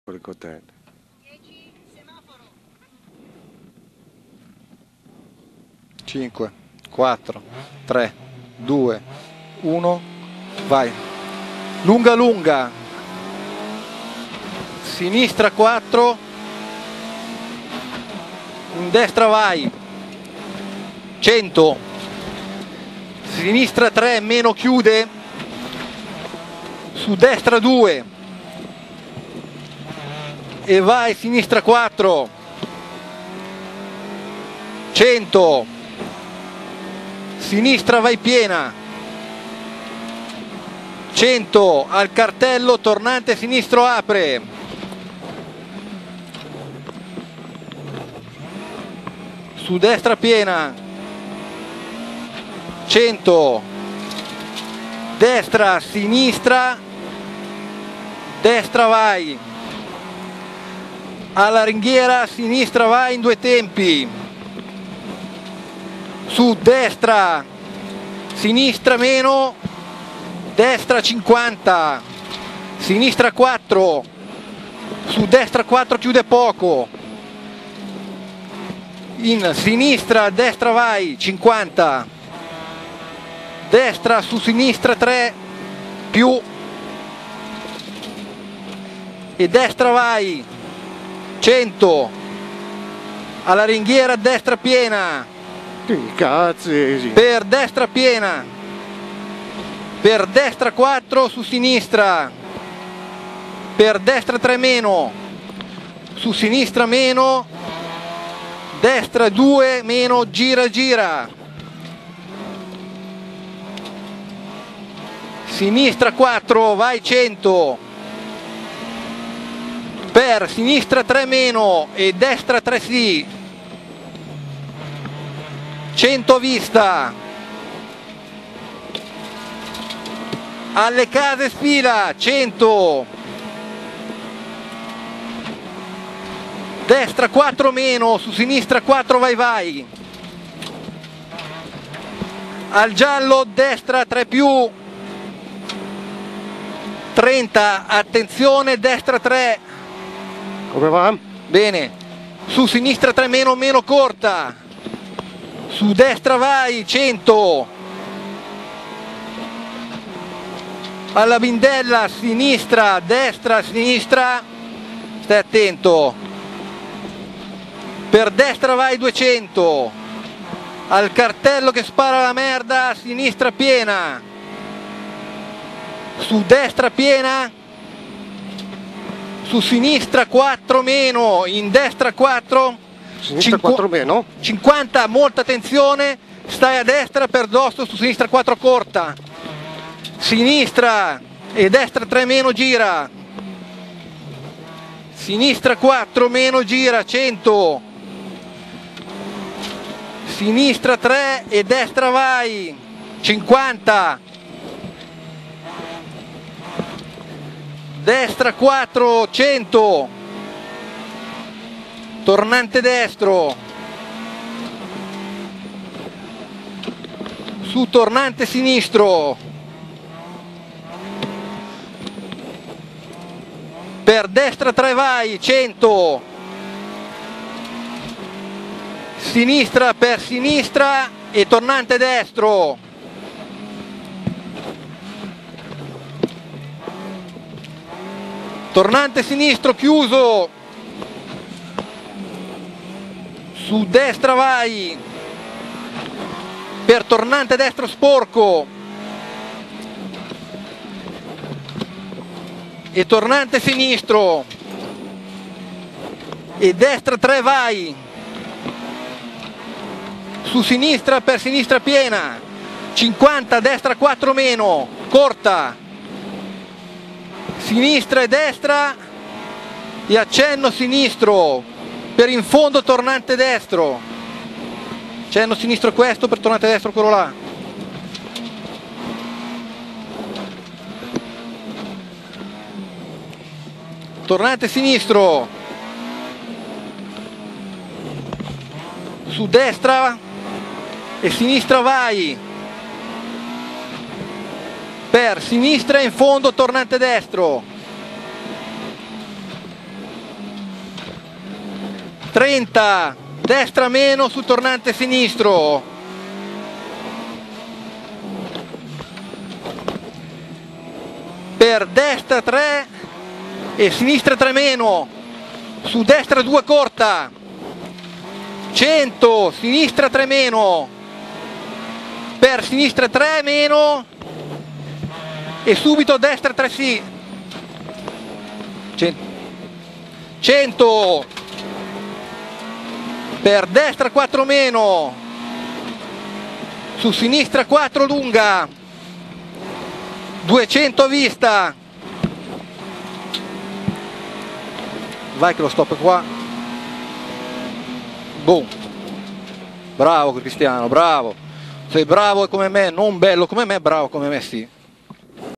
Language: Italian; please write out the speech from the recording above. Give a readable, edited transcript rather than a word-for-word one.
con il coltello. 5, 4, 3, 2, 1, vai. Lunga lunga. Sinistra 4. In destra vai. 100. Sinistra 3, meno chiude. Su destra 2. E vai, sinistra 4. 100. Sinistra vai piena. 100 al cartello, tornante sinistro apre. Su destra piena. 100. Destra, sinistra. Destra vai. Alla ringhiera, sinistra vai in due tempi. Su destra, sinistra meno, destra 50, sinistra 4, su destra 4 chiude poco, in sinistra, destra vai 50, destra su sinistra 3 più e destra vai 100, alla ringhiera destra piena. Cazzi! Per destra piena, per destra 4 su sinistra, per destra 3 meno, su sinistra meno, destra 2 meno, gira gira, sinistra 4 vai 100, per sinistra 3 meno e destra 3 sì. 100 vista, alle case sfila 100, destra 4 meno, su sinistra 4 vai vai, al giallo destra 3 più, 30, attenzione destra 3, Come va? bene, su sinistra 3 meno, meno corta, su destra vai 100, alla bindella sinistra, destra, sinistra, stai attento, per destra vai 200, al cartello che spara la merda, sinistra piena, su destra piena, su sinistra 4 meno, in destra 4, Sinistra 4 meno? 50, molta attenzione, stai a destra per dosso, su sinistra 4 corta, sinistra e destra 3 meno gira, sinistra 4 meno gira 100, sinistra 3 e destra vai 50, destra 4 100, tornante destro, su tornante sinistro, per destra 3 vai 100, sinistra per sinistra e tornante destro, tornante sinistro chiuso, su destra vai, per tornante destro sporco e tornante sinistro e destra 3 vai, su sinistra per sinistra piena, 50, destra 4 meno, corta, sinistra e destra e accenno sinistro, per in fondo tornante destro, accenno sinistro questo, per tornante destro quello là, tornante sinistro, su destra e sinistra vai, per sinistra in fondo tornante destro, 30, destra meno sul tornante sinistro, per destra 3 e sinistra 3 meno, su destra 2 corta, 100, sinistra 3 meno, per sinistra 3 meno e subito destra 3 sì, 100, per destra 4 meno, su sinistra 4 lunga, 200 a vista, vai che lo stop qua, boom, bravo Cristiano, bravo, sei bravo come me, non bello come me, bravo come me sì.